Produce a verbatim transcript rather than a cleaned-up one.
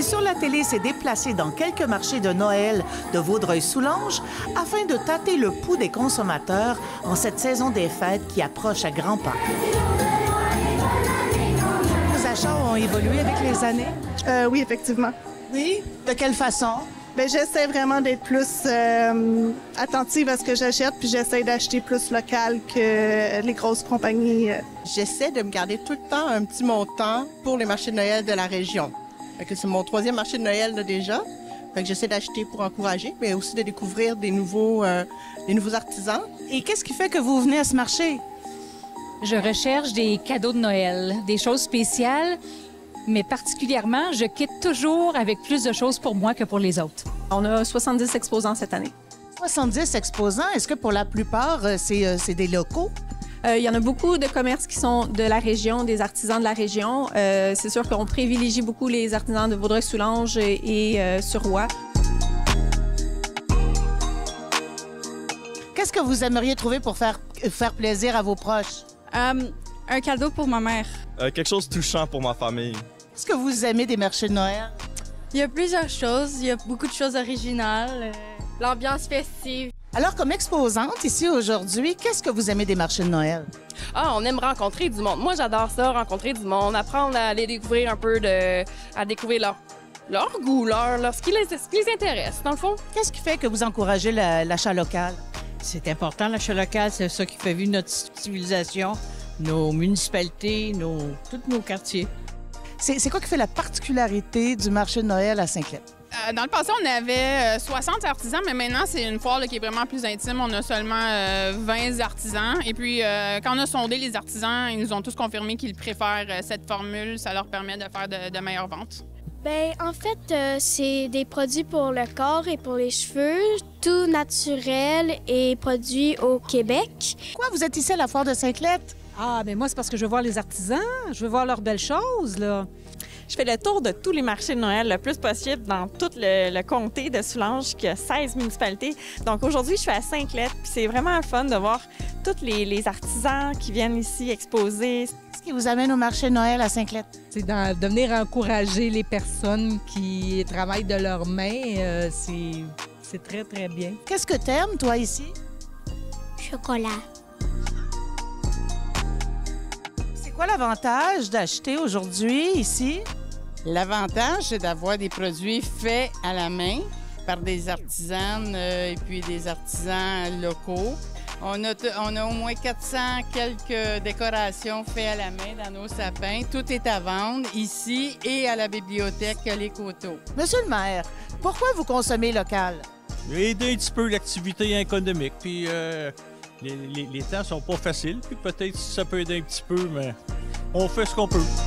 sur la télé s'est déplacé dans quelques marchés de Noël de Vaudreuil-Soulanges afin de tâter le pouls des consommateurs en cette saison des fêtes qui approche à grands pas. Vos achats ont évolué avec les années? Euh, oui, effectivement. Oui? De quelle façon? Bien, j'essaie vraiment d'être plus euh, attentive à ce que j'achète, puis j'essaie d'acheter plus local que les grosses compagnies. J'essaie de me garder tout le temps un petit montant pour les marchés de Noël de la région. Fait que c'est mon troisième marché de Noël là, déjà. Fait que j'essaie d'acheter pour encourager, mais aussi de découvrir des nouveaux, euh, des nouveaux artisans. Et qu'est-ce qui fait que vous venez à ce marché? Je recherche des cadeaux de Noël, des choses spéciales, mais particulièrement, je quitte toujours avec plus de choses pour moi que pour les autres. On a soixante-dix exposants cette année. soixante-dix exposants, est-ce que pour la plupart, c'est, euh, c'est des locaux? Euh, il y en a beaucoup de commerces qui sont de la région, des artisans de la région. Euh, c'est sûr qu'on privilégie beaucoup les artisans de Vaudreuil-Soulanges et, et euh, sur Roy. Qu'est-ce que vous aimeriez trouver pour faire, faire plaisir à vos proches? Um, un cadeau pour ma mère. Euh, quelque chose de touchant pour ma famille. Qu'est-ce que vous aimez des marchés de Noël? Il y a plusieurs choses. Il y a beaucoup de choses originales. L'ambiance festive. Alors, comme exposante ici aujourd'hui, qu'est-ce que vous aimez des marchés de Noël? Ah, on aime rencontrer du monde. Moi, j'adore ça, rencontrer du monde, apprendre à les découvrir un peu, de, à découvrir leur, leur goût, leur, leur, ce, qui les, ce qui les intéresse, dans le fond. Qu'est-ce qui fait que vous encouragez la, l'achat local? C'est important, l'achat local, c'est ça qui fait vivre notre civilisation, nos municipalités, nos, tous nos quartiers. C'est, c'est quoi qui fait la particularité du marché de Noël à Saint-Clet? Euh, dans le passé, on avait euh, soixante artisans, mais maintenant, c'est une foire là, qui est vraiment plus intime. On a seulement euh, vingt artisans. Et puis, euh, quand on a sondé les artisans, ils nous ont tous confirmé qu'ils préfèrent euh, cette formule. Ça leur permet de faire de, de meilleures ventes. Bien, en fait, euh, c'est des produits pour le corps et pour les cheveux, tout naturel et produit au Québec. Quoi, vous êtes ici à la foire de Saint-Clet? Ah, mais moi, c'est parce que je veux voir les artisans, je veux voir leurs belles choses, là. Je fais le tour de tous les marchés de Noël le plus possible dans tout le, le comté de Soulanges, qui a seize municipalités. Donc aujourd'hui, je suis à Saint-Clet, puis c'est vraiment fun de voir tous les, les artisans qui viennent ici exposer. Qu'est-ce qui vous amène au marché de Noël à Saint-Clet? C'est dans, de venir encourager les personnes qui travaillent de leurs mains. Euh, c'est, c'est très, très bien. Qu'est-ce que t'aimes, toi, ici? Chocolat. C'est quoi l'avantage d'acheter aujourd'hui, ici? L'avantage, c'est d'avoir des produits faits à la main par des artisanes euh, et puis des artisans locaux. On a, on a au moins quatre cents quelques décorations faites à la main dans nos sapins. Tout est à vendre ici et à la bibliothèque Les Coteaux. Monsieur le maire, pourquoi vous consommez local? Aider un petit peu l'activité économique, puis euh, les, les, les temps sont pas faciles, puis peut-être ça peut aider un petit peu, mais on fait ce qu'on peut.